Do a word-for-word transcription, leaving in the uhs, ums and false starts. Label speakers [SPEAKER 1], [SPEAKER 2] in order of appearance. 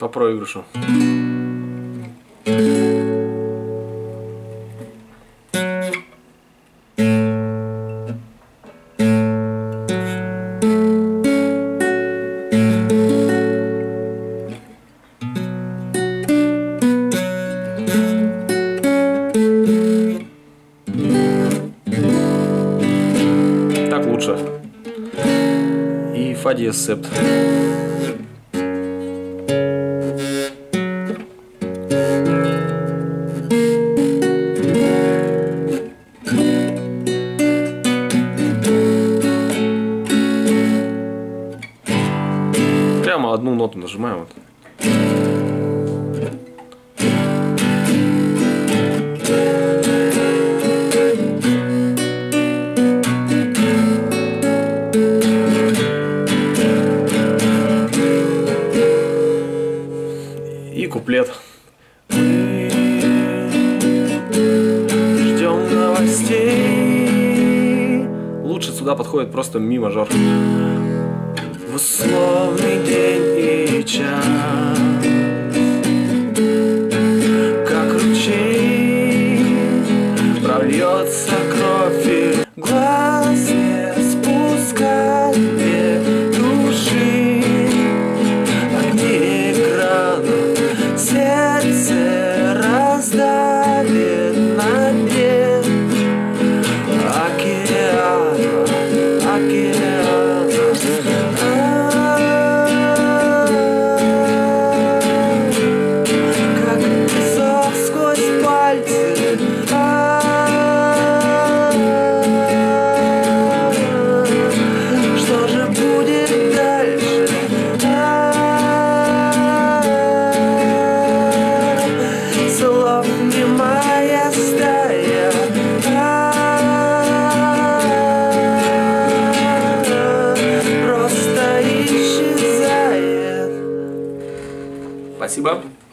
[SPEAKER 1] по проигрышу. Так лучше. И фа диез септ. Прямо одну ноту нажимаем. Вот. И куплет. Мы ждем новостей. Лучше сюда подходит просто ми мажор. В условный день и час, как ручей, прольется кровь и глаз не спускай мне души. Огни экрана, сердце раздавит на дне океана, океана. Как песок сквозь пальцы. Что же будет дальше? Слов немая стая. Просто исчезает. Спасибо.